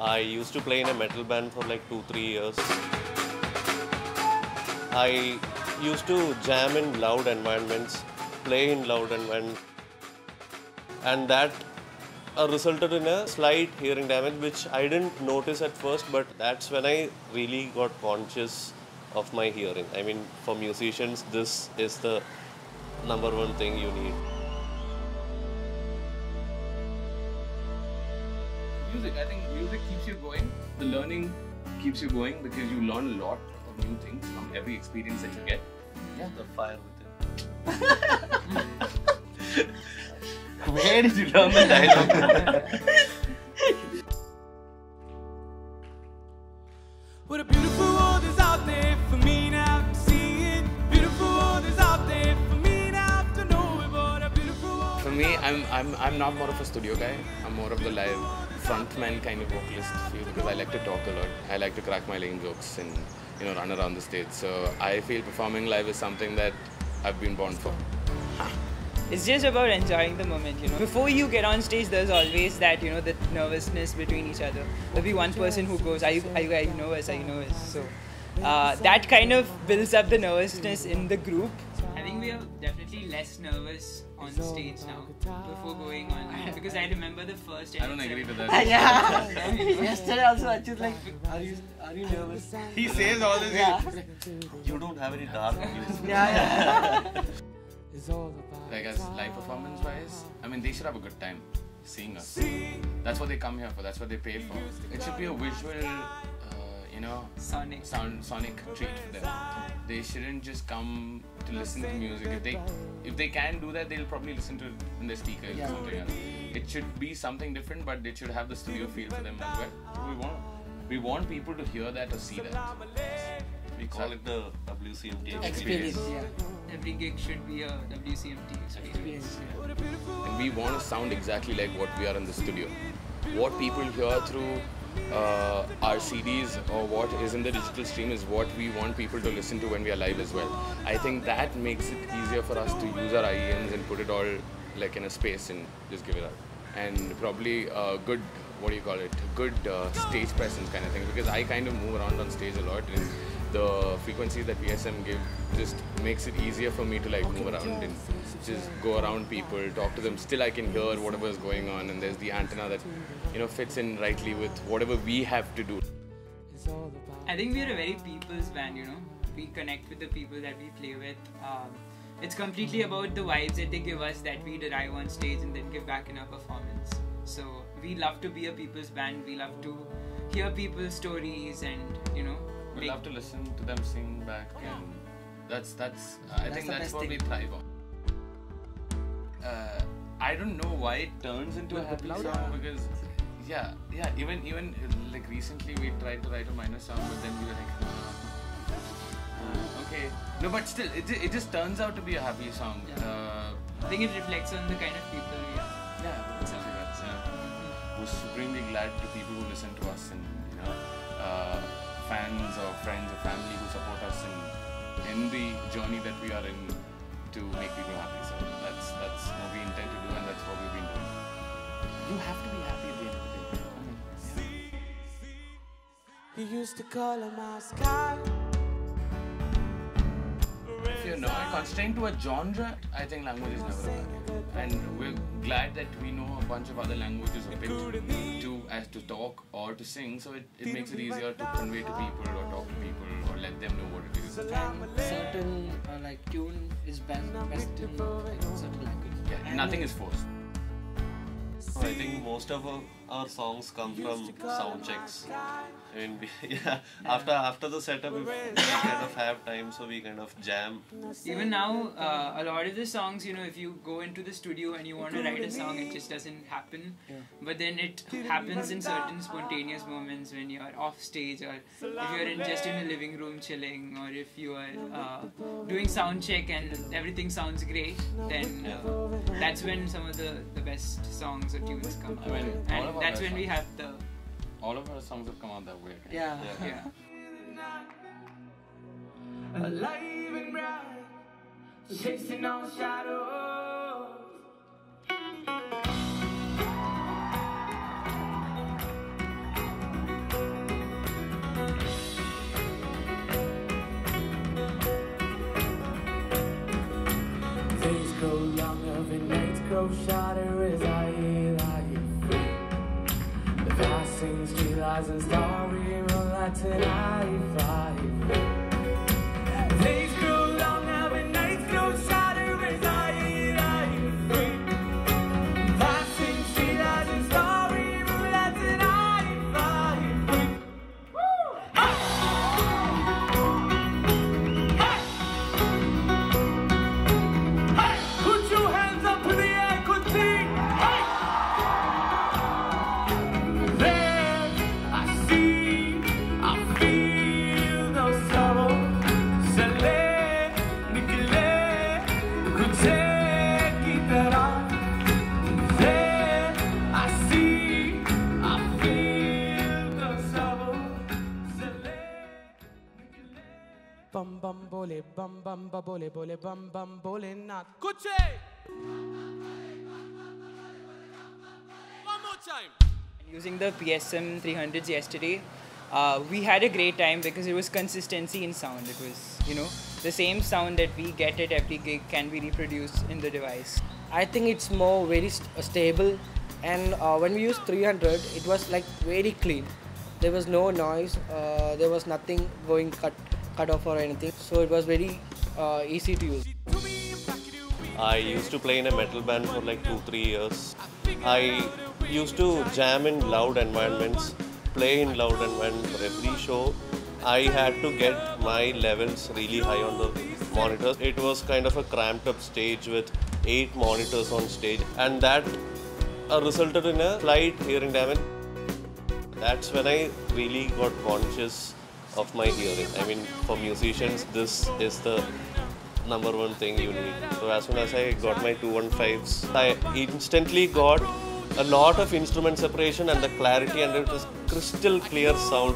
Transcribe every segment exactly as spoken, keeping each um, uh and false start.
I used to play in a metal band for like two, three years. I used to jam in loud environments, play in loud environments, and that uh, resulted in a slight hearing damage, which I didn't notice at first, but that's when I really got conscious of my hearing. I mean, for musicians, this is the number one thing you need. Music, I think music keeps you going. The learning keeps you going because you learn a lot of new things from every experience that you get. Yeah, the fire within. Where did you learn the dialogue? What a beautiful world is out there for me now to see it. Beautiful world is out there for me now to know it. What a beautiful world. For me, I'm I'm I'm not more of a studio guy. I'm more of the live frontman kind of vocalist feel because I like to talk a lot. I like to crack my lame jokes and you know run around the stage. So I feel performing live is something that I've been born for. It's just about enjoying the moment, you know. Before you get on stage, there's always that, you know, the nervousness between each other. There'll be one person who goes, are you, are you, are you nervous, are you nervous? So uh, that kind of builds up the nervousness in the group. I think we are definitely less nervous on stage now before going on. Because I remember the first I don't agree with that. Yeah. Yesterday also I was like, are you are you nervous? He says all this. Yeah. You don't have any dark views. Yeah, yeah. Like as live performance wise, I mean they should have a good time seeing us. That's what they come here for. That's what they pay for. It should be a visual, uh, you know, Sonic. sound sonic treat for them. They shouldn't just come to listen to music. If they if they can do that, they'll probably listen to it in their speakers or something else. It should be something different, but it should have the studio feel for them as well. We want we want people to hear that or see that. We call it the W C M T Experience, experience. yeah. Every gig should be a W C M T experience. And we want to sound exactly like what we are in the studio. What people hear through uh, our C Ds or what is in the digital stream is what we want people to listen to when we are live as well. I think that makes it easier for us to use our I E Ms and put it all like in a space and just give it out. And probably a good, what do you call it, good uh, stage presence kind of thing, because I kind of move around on stage a lot and the frequency that V S M give just makes it easier for me to like move around and just go around people, talk to them. Still I can hear whatever is going on, and there's the antenna that you know fits in rightly with whatever we have to do. I think we're a very people's band, you know. We connect with the people that we play with. Um, it's completely about the vibes that they give us that we derive on stage and then give back in our performance. So we love to be a people's band. We love to hear people's stories and you know. We love to listen to them sing back, and that's that's. Uh, I That's think the that's best what thing. we thrive on. Uh, I don't know why it turns into a happy song because, yeah, yeah. Even even uh, like recently we tried to write a minor song, but then we were like, uh, okay, no, but still, it ju- it just turns out to be a happy song. Yeah. Uh, I think it reflects on the kind of people we are. yeah, exactly. That's uh, we're supremely glad to people who listen to us and you know. Uh, fans or friends or family who support us in, in the journey that we are in to make people happy. So that's that's what we intend to do and that's what we've been doing. You have to be happy at the end of the day. I mean, yeah. You used to call him our sky. If you're not constrained to a genre, I think language is never a bad. And we're glad that we know a bunch of other languages a bit to as to talk or to sing, so it, it makes it easier to convey to people or talk to people or let them know what it is. And certain uh, like tune is best, best in like, certain language. Yeah, nothing is forced. I think most of our, our songs come from sound checks. I mean, we, yeah, after after the setup, we, we kind of have time, so we kind of jam. Even now, uh, a lot of the songs, you know, if you go into the studio and you want to write a song, it just doesn't happen. Yeah. But then it happens in certain spontaneous moments when you're off stage, or if you're in just in a living room chilling, or if you are uh, doing sound check and everything sounds great, then uh, that's when some of the, the best songs or tunes come out. I mean, all And of our that's best when we songs. have the All of our songs have come out that way. Right? Yeah. yeah. Alive and bright, chasing all shadows. grow shorter as I eat, I eat free. The passing street lies and starry moonlight tonight, I eat free. Days grow longer and nights grow shorter as I eat, I eat free. Passing street lies and starry moonlight tonight, I eat free. Put your hands up in the air, Kochi! Hey! There I see, I feel no sorrow. Sale, nikle, kuche ki tarah. There I see, I feel no sorrow. Sale, nikle. Bum bum bole, bum bum ba bole bole, bum bum bole not. Kochi! One more time. Using the P S M three hundreds yesterday, uh, we had a great time because it was consistency in sound. It was, you know, the same sound that we get at every gig can be reproduced in the device. I think it's more very st- uh, stable, and uh, when we used three hundred, it was like very clean. There was no noise. Uh, there was nothing going cut cut off or anything. So it was very uh, easy to use. I used to play in a metal band for like two, three years. I used to jam in loud environments, play in loud environments for every show. I had to get my levels really high on the monitors. It was kind of a cramped up stage with eight monitors on stage, and that uh, resulted in a slight hearing damage. That's when I really got conscious of my hearing. I mean, for musicians, this is the number one thing you need. So as soon as I got my two fifteens, I instantly got a lot of instrument separation and the clarity, and it was crystal clear sound.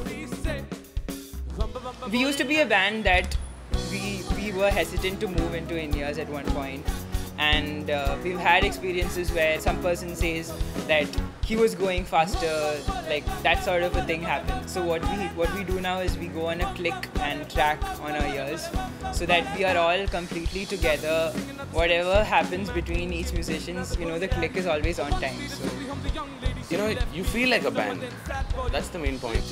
We used to be a band that we, we were hesitant to move into in-ears at one point. And uh, we've had experiences where some person says that he was going faster, like that sort of a thing happened. So what we what we do now is we go on a click and track on our ears, so that we are all completely together. Whatever happens between each musicians, you know, the click is always on time. So You know, you feel like a band. That's the main point.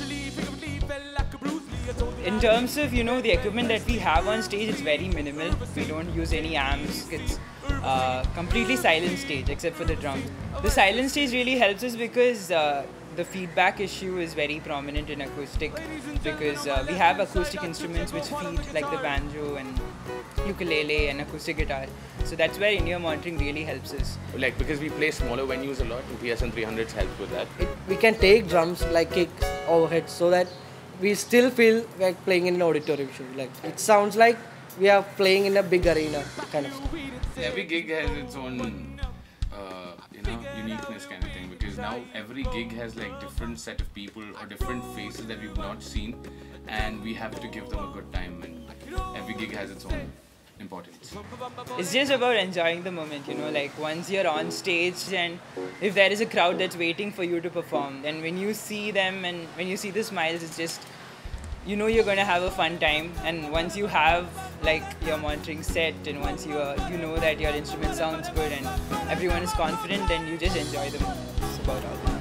in terms of, you know, the equipment that we have on stage, it's very minimal. We don't use any amps. It's uh, completely silent stage except for the drums. The silent stage really helps us because uh, the feedback issue is very prominent in acoustic, because uh, we have acoustic instruments which feed, like the banjo and ukulele and acoustic guitar. So that's where in-ear monitoring really helps us. Like, because we play smaller venues a lot, and P S M three hundreds help with that. It, we can take drums like kicks overhead, so that we still feel like playing in an auditorium show. Like, it sounds like we are playing in a big arena kind of stuff. Every gig has its own, uh, you know, uniqueness kind of thing, because now every gig has like different set of people or different faces that we've not seen, and we have to give them a good time, and every gig has its own importance. It's just about enjoying the moment, you know, like once you're on stage and if there is a crowd that's waiting for you to perform, and when you see them and when you see the smiles, it's just, you know, you're going to have a fun time. And once you have like your monitoring set, and once you are, you know that your instrument sounds good and everyone is confident, then you just enjoy the moment. That's about all.